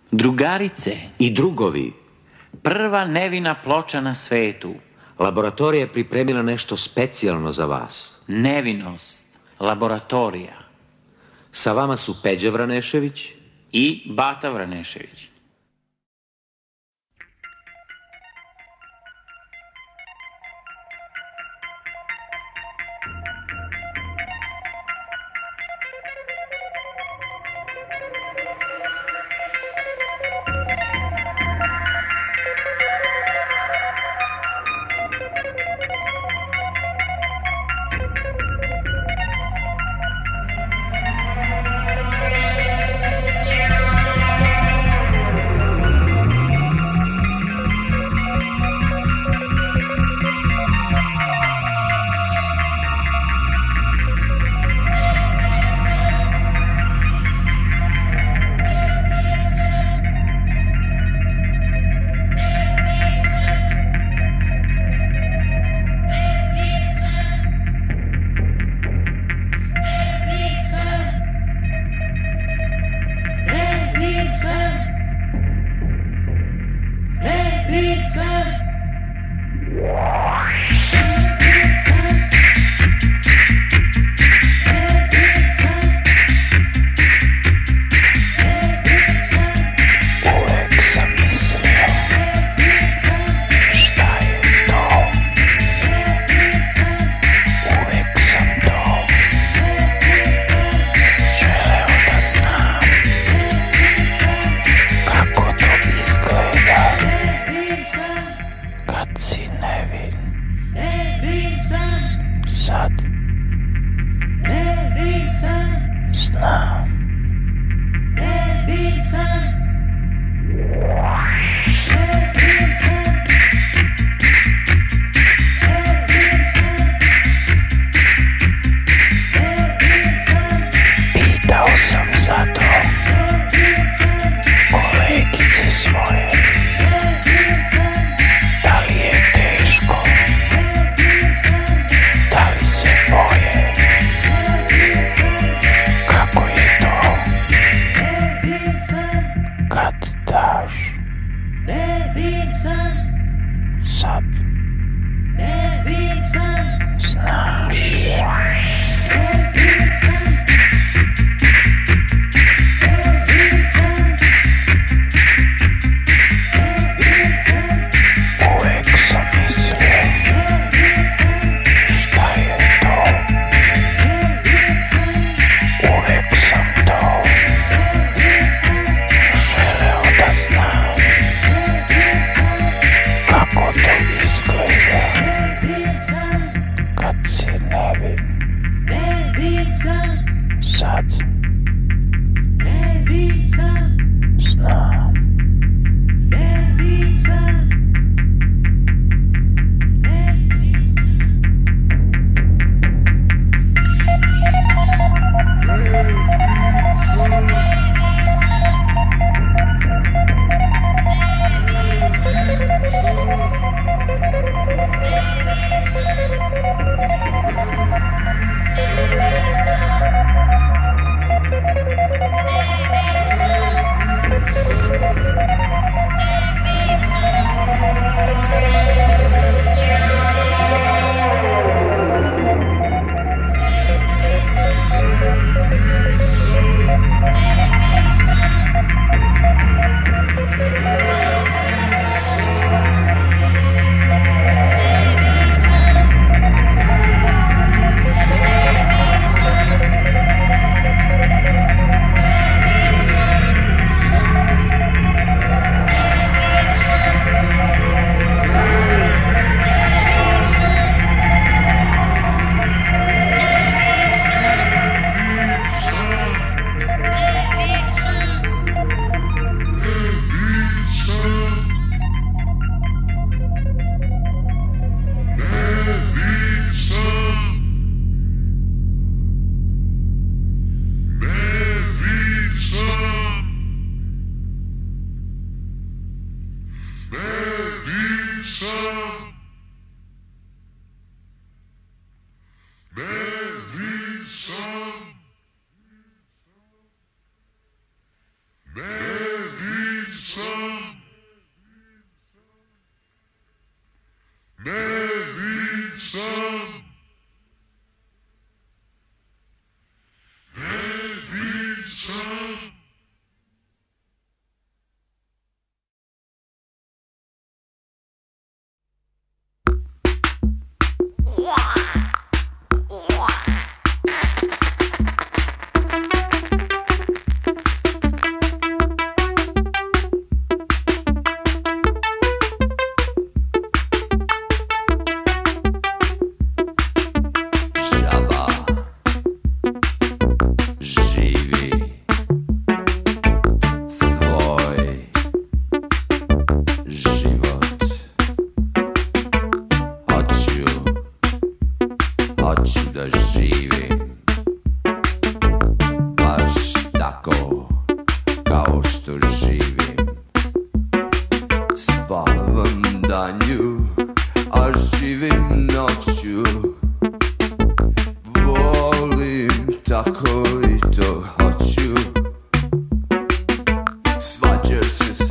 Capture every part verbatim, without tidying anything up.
Drugarice i drugovi, prva nevina ploča na svetu. Laboratorija je pripremila nešto specijalno za vas. Nevinost, laboratorija. Sa vama su Peđa Vranešević i Bata Vranešević.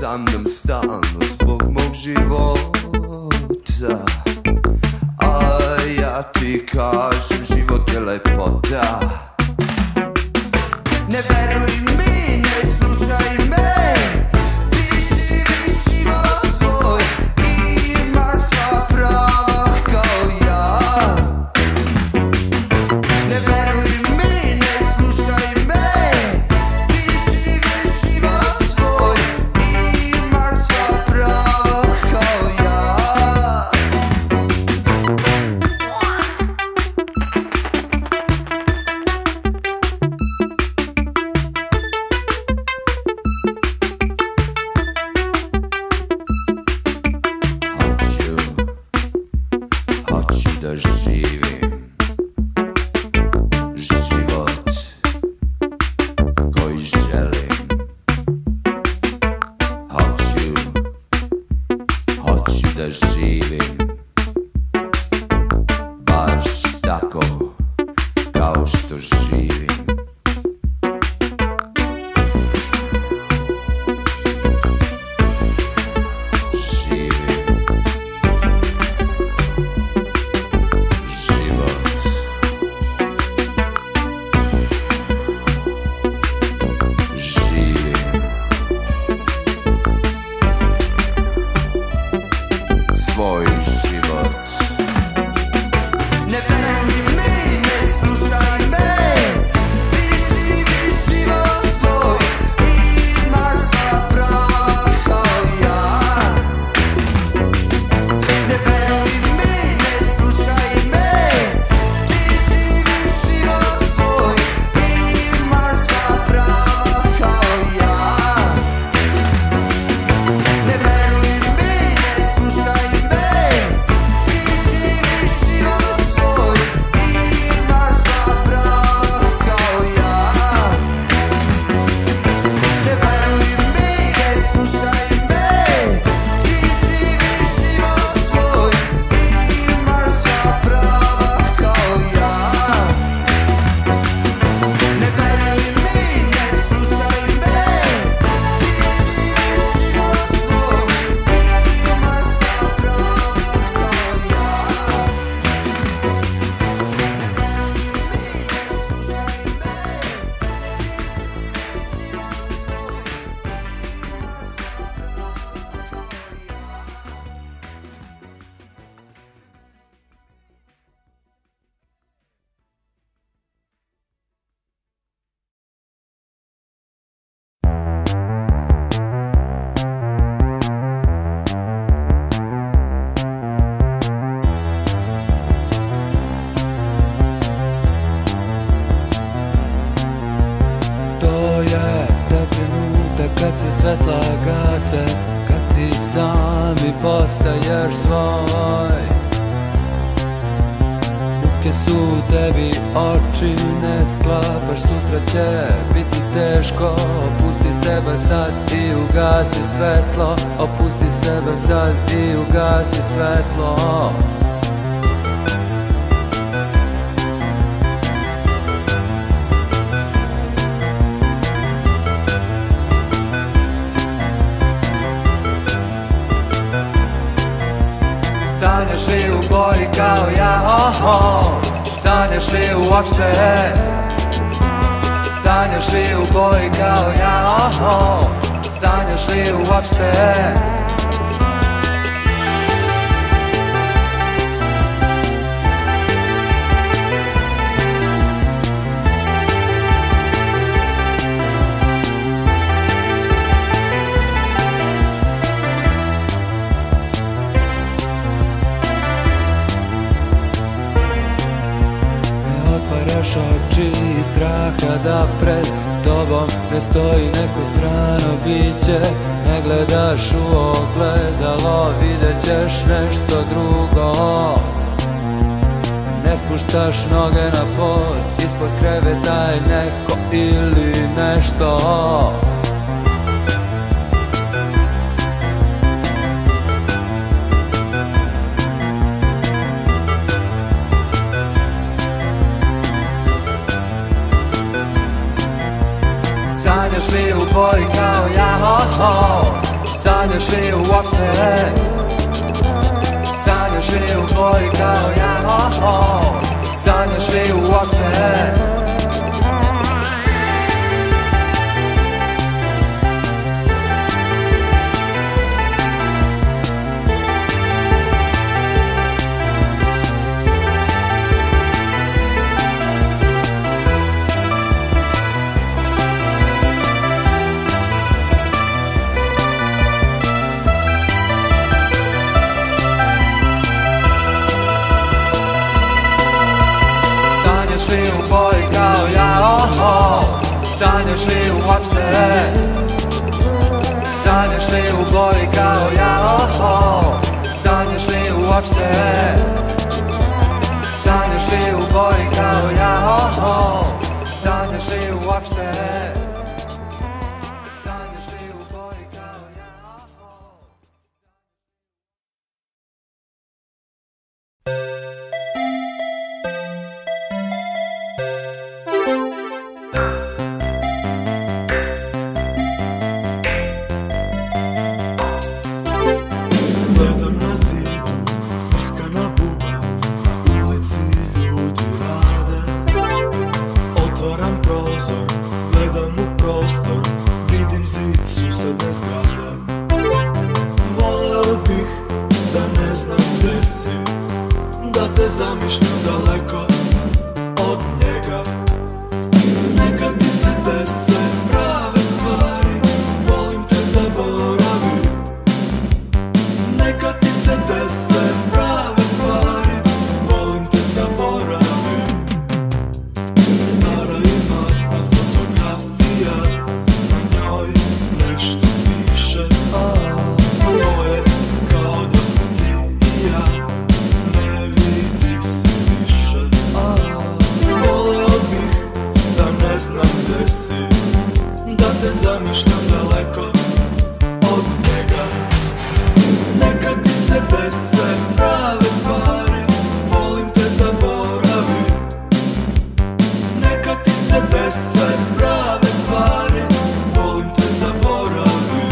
sa mnom stalno zbog mog života. A ja ti kažem, život je lepota. Ne veruj mi, ne slušaj me, ti živi život svoj i imaš sva prava kao ja. Ne veruj mi, ne slušaj me, ti živi život svoj i imaš sva prava kao ja. Da živim život koji želim. Hoću, hoću da živim baš tako kao što živim. Svoj život. Ne veruj mi, ne slušaj me, ti živi život svoj i imaš sva prava kao ja. Ne veruj mi, ne slušaj me, ti živi život svoj i imaš sva prava kao ja. Ne veruj mi, ne slušaj me, ti živi život svoj i imaš sva prava kao ja. Ne veruj mi, ne slušaj me, ti živi život svoj i imaš sva prava kao ja. Ne veruj mi, ne slušaj me, ti živi život svoj i imaš sva prava kao ja. To je taj trenutak kad se svetla gase, kad si sam i postaješ svoj. Ruke su tebi, oči ne sklapaš, sutra će biti teško. Opusti sebe sad i ugasi svetlo, opusti sebe sad i ugasi svetlo. Sanjaš li u boji kao ja, oh, oh. Sanjaš li uopšte? Sanjaš li u boji kao ja, oh, oh. Sanjaš li uopšte? Otvaraš oči iz straha da pred tobom ne stoji neko strano biće. Ne gledaš u ogledalo, vidjet ćeš nešto drugo. Ne spuštaš noge na pod, ispod kreveta je neko ili nešto. Sanjaš li u boji kao ja, ho, ho. uopšte. Sanjaš li u boji kao ja, oh, oh. Sanjaš li uopšte? Sanjaš li u boji kao ja, oh, oh. Sanjaš li uopšte? Sanjaš li u boji kao ja, oh, oh. Sanjaš li uopšte? Sanjaš li u boji kao ja, oh, oh. Sanjaš li uopšte? Sanjaš li u boji kao ja, oh, oh. Gledam na zidu, smrskana buba, na ulici ljudi rade. Otvaram prozor, gledam u prostor, vidim zid susedne zgrade. Voleo bih da ne znam gde si, da te zamišljam daleko od njega. Neka ti se dese prave stvari, volim te zaboravim. Neka ti se dese prave stvari, volim te zaboravim. Stara i masna fotografija, na njoj nešto piše. To je kao da smo ti i ja, ne vidi se više. Voleo bih da ne znam gde si, da te zamišljam daleko od njega. Neka ti se dese prave stvari, volim te zaboravim. Neka ti se dese prave stvari, volim te zaboravim.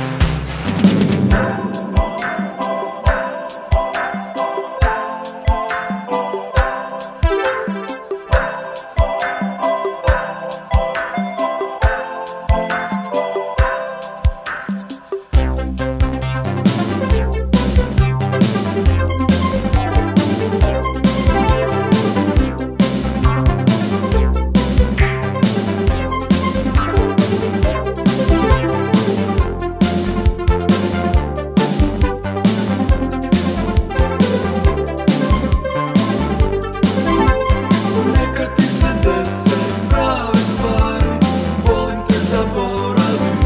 Neka ti se dese prave stvari, volim te zaboravim.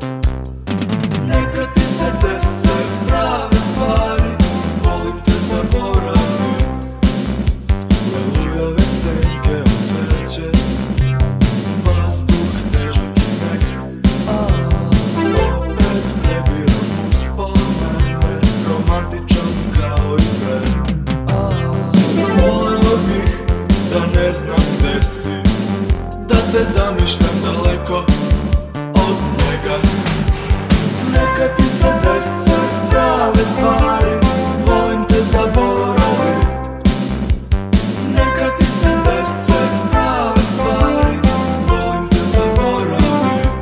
Neka ti se dese prave stvari, volim te zaboravim. Lelujave senke od cveće, vazduh težak i mek. Opet ne biram uspomene, romantičan kao i pre. Voleo bih da ne znam gde si, da te zamišljam daleko od njega. Neka ti se dese prave stvari, volim te zaboravim. Neka ti se dese prave stvari, volim te zaboravim.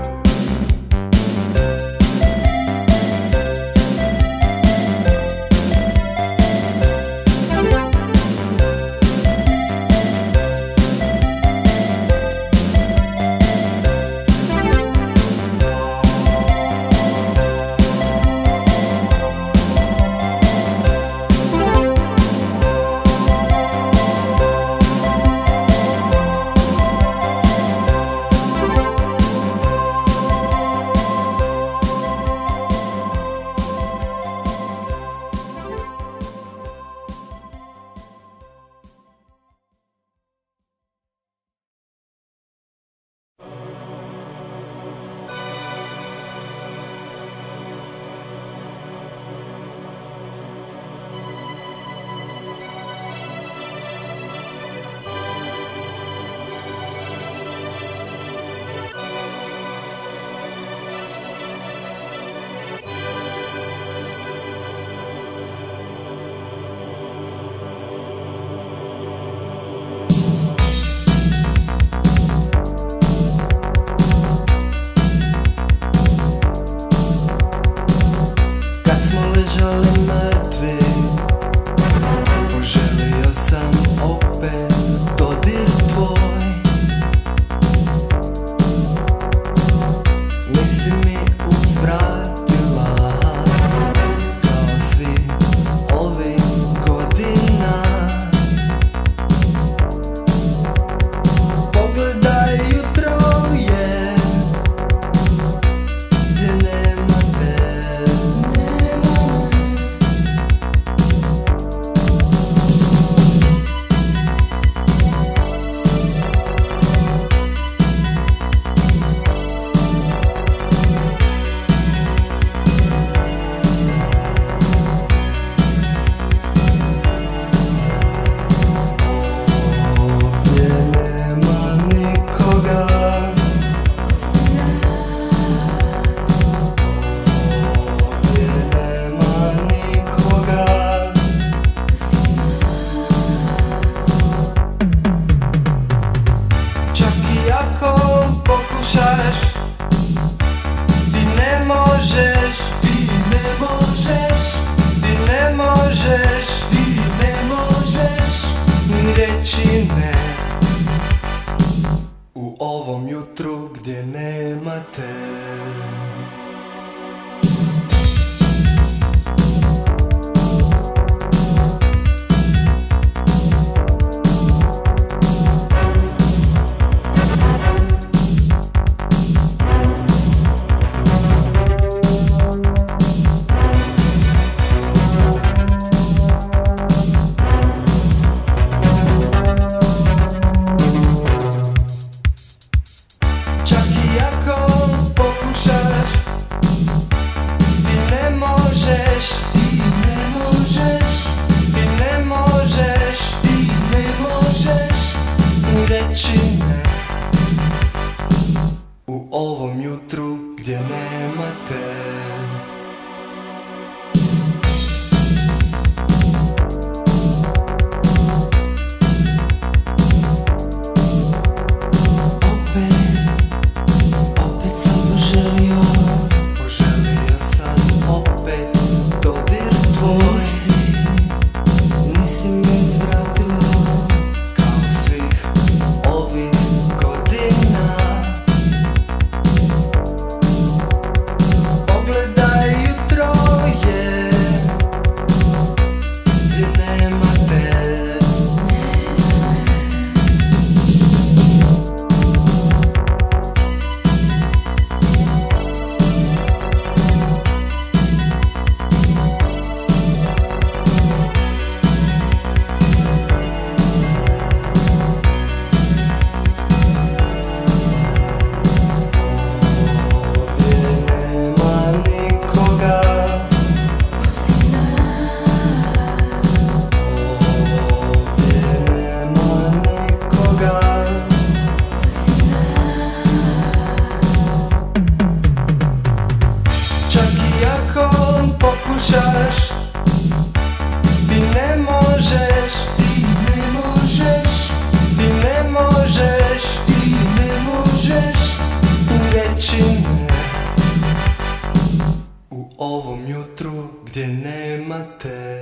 ležali mrtvi. Poželio sam opet dodir tvoj. Nisi mi uzvratila kao svi ovih godina. Pogledaj, jutro je gdje nema te. Ovdje nema nikoga. Ovdje nema nikoga. Čak i ako pokušaš, ti ne možeš, ti ne možeš, ti ne možeš, ti ne možeš ni reći ne u ovom jutru gdje nema te. Čak i ako pokušaš, ti ne možeš, ti ne možeš, ti ne možeš, ti ne možeš ni reći ne u ovom jutru gdje nema te. Opet, opet sam poželio, poželio sam opet dodir tvoj. Nisi, nisi mi uzvratila kao svih ovih godina. Pogledaj, jutro je gdje nema te. Ovdje nema nikoga. Ovdje nema nikoga. Čak i ako pokušaš, ti ne možeš, ti ne možeš, ti ne možeš, ti ne možeš ni reći ne u ovom jutru gdje nema te.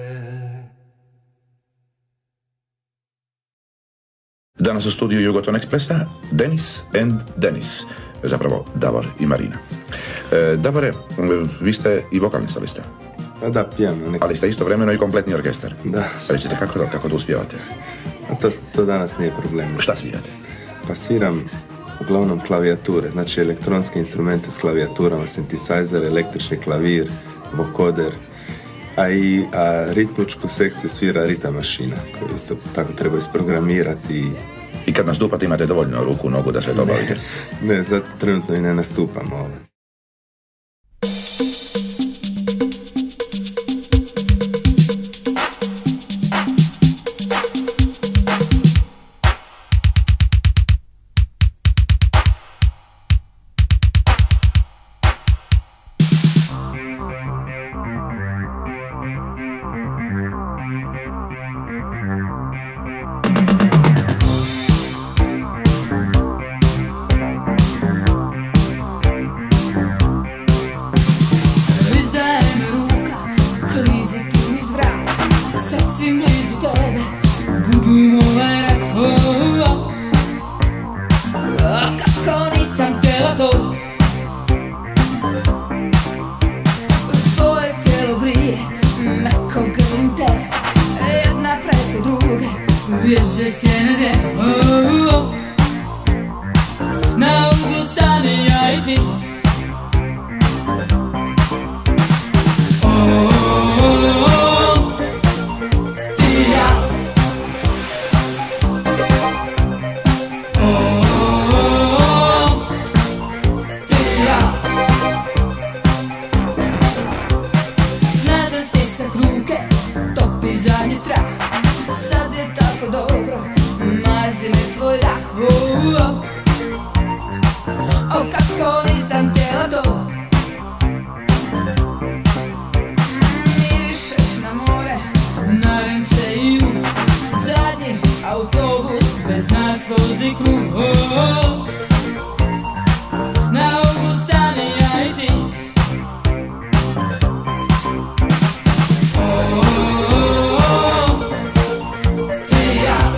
Danas u studiju Jugoton Expressa Denis and Denis, zapravo Davor i Marina. E, Davore, vi ste i vokalni solista, Pa da, pijano, neko. ali ste istovremeno i kompletni orkestar. Da, Recite kako to, kako to uspijevate? a to, to danas nije problem. Šta svirate? Pa sviram uglavnom klavijature, znači elektronske instrumente s klavijaturama, synthesizer, električni klavir, vokoder, a i a ritmičku sekciju svira ritam mašina, koju isto tako treba isprogramirati. I kad nastupate imate dovoljno ruku, nogu da sve to obavite? Ne, zato trenutno i ne nastupam ovo. bježe sjene, oh, oh. Na uglu stani ja i ti. Oh, oh, oh. Ti i ja. Oh, oh, oh. Ti i ja. Snažan stisak ruke topi zadnji strah. Sad je tako dobro, mazi me tvoj dah. Oh, oh. O kako nisam htjela to. Mirišeš na more, na Renče i u zadnji autobus, bez nas vozi krug. Oh, oh. Na uglu stane ja i ti. Oh, oh, oh. Ti i ja.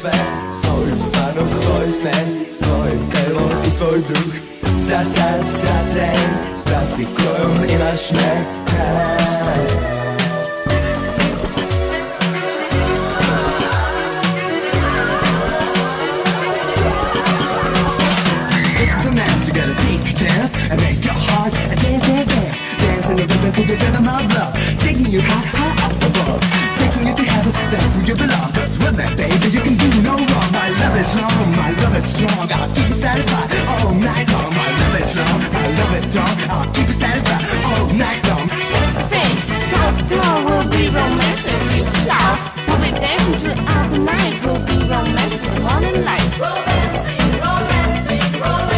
sve, svoju stvarnost, svoj sne, svoj telo i svoj duh. Za sad, za tren, strasti kojom imaš me. You gotta take a chance and make your heart a dance, dance, dance. Dance in the rhythm to the rhythm of love. Taking you high, high up above. Taking you to heaven, that's who you belong. Cause with that baby you can do no wrong. My love is long, my love is strong. I'll keep you satisfied all night long. My love is long, my love is strong. I'll keep you satisfied all night long. Face to face, toe to toe, we'll be romancing, real slow. We'll be dancing throughout the night. We'll be romancing till the morning light. Romancing, romancing, romancing.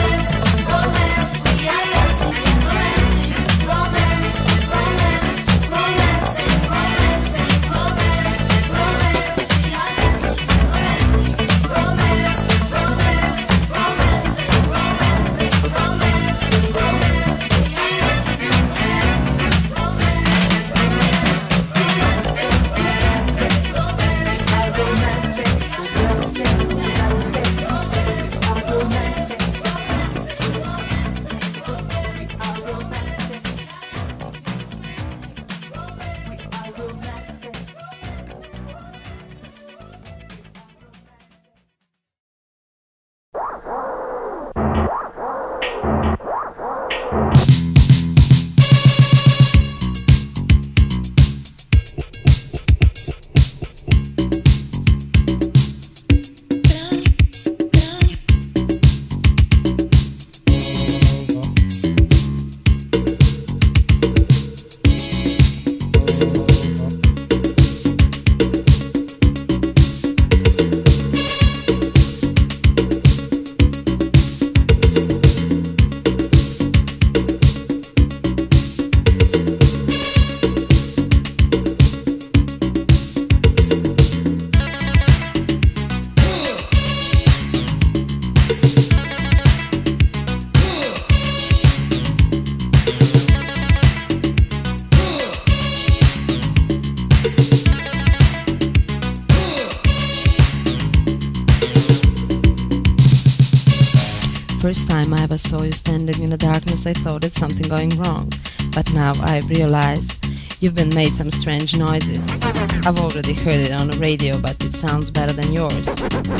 First time I ever saw you standing in the darkness, I thought it's something going wrong. But now I realize you've been made some strange noises. I've already heard it on the radio, but it sounds better than yours.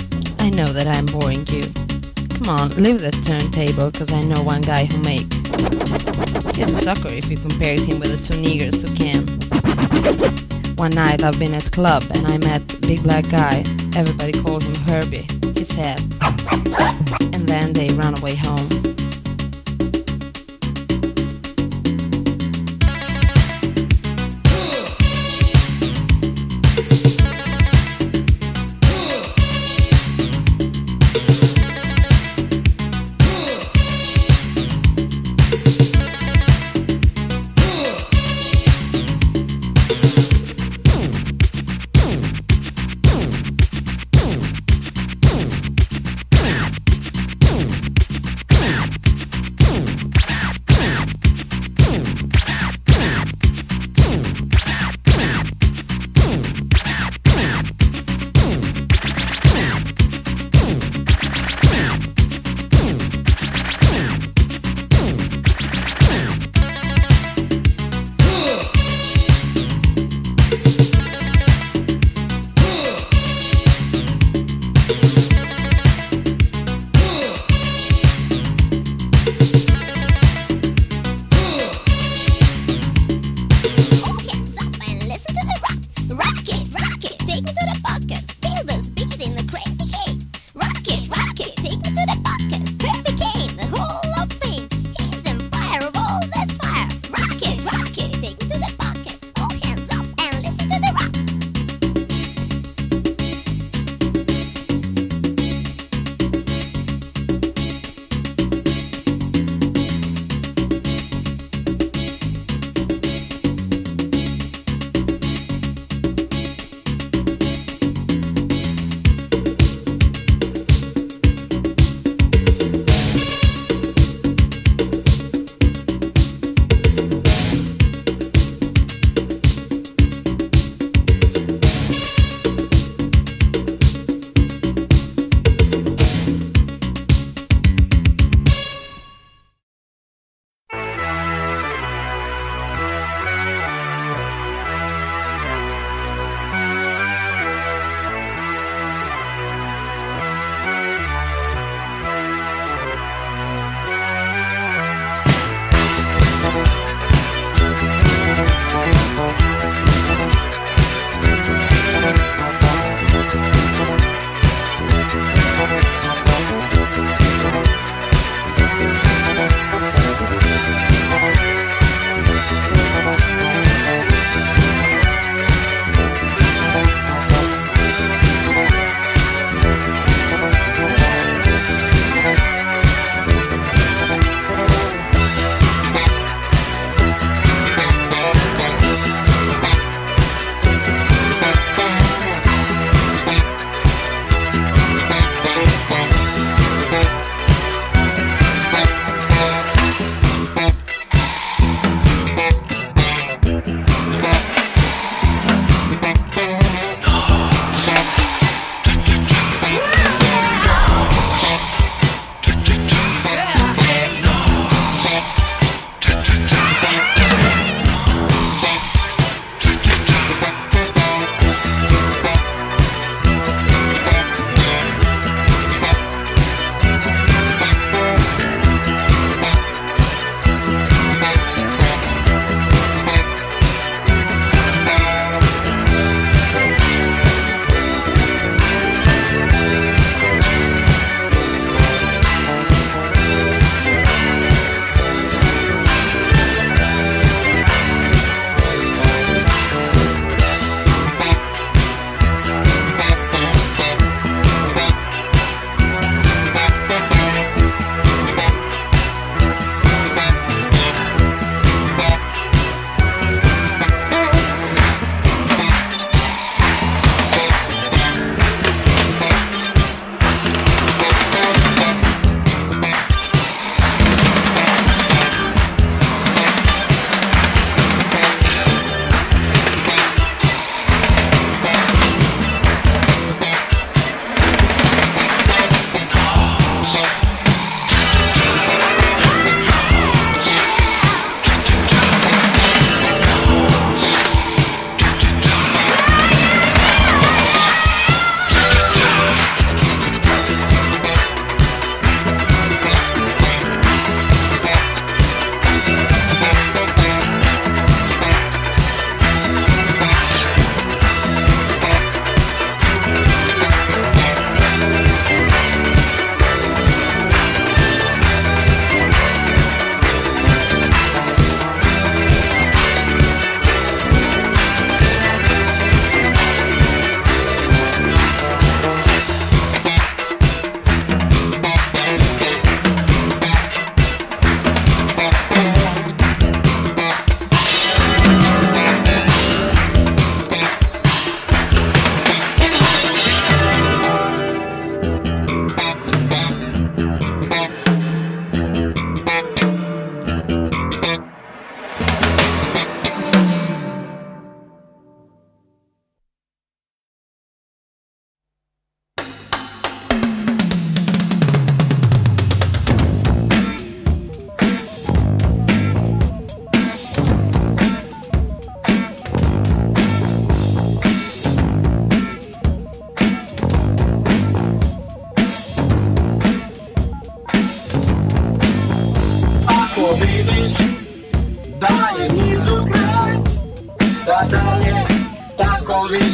I know that I'm boring you. Come on, leave that turntable, cause I know one guy who make. He's a sucker if you compared him with the two niggers who can. One night I've been at club and I met a big black guy. Everybody called him Herbie. He said, and then they ran away home.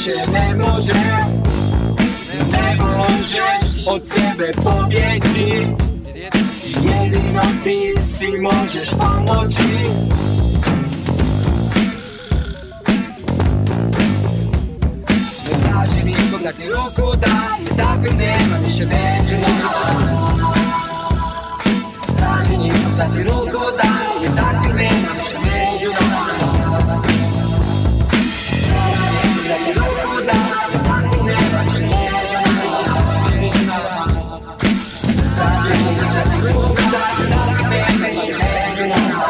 više ne može, ne možeš od sebe pobjeći, jedino ti si možeš pomoći. Ne traži nikog da ti ruku daje, takvih nema više među nama. Traži nikog da ti ruku daje, takvih nema više među nama. Traži nikog da ti ruku daje, takvih nema više među nama. Traži nikog da ti ruku daje, takvih nema više među nama.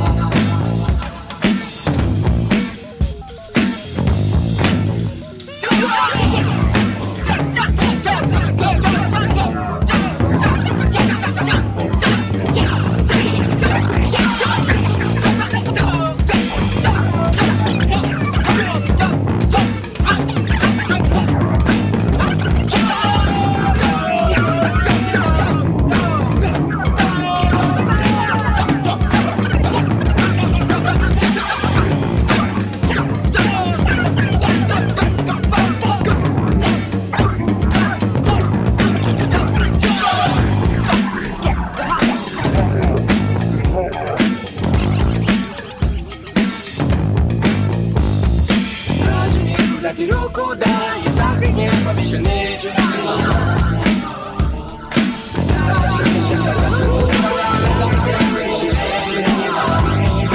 Ti ruku daje, takvih nema više neće nama. Traži nikog da ti ruku daje, takvih nema više neće nama.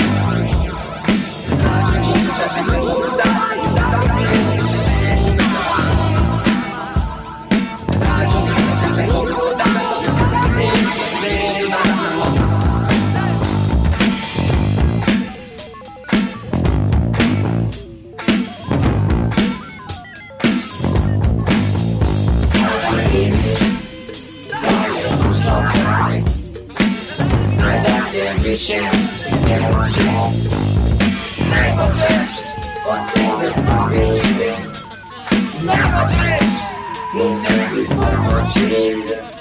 Traži nikog da ti ruku daje, takvih nema više neće nama. Traži nikog da ti ruku daje, takvih nema više neće nama. Više ne može, ne možeš od sebe pobjeći, ne možeš ni sebi pomoći.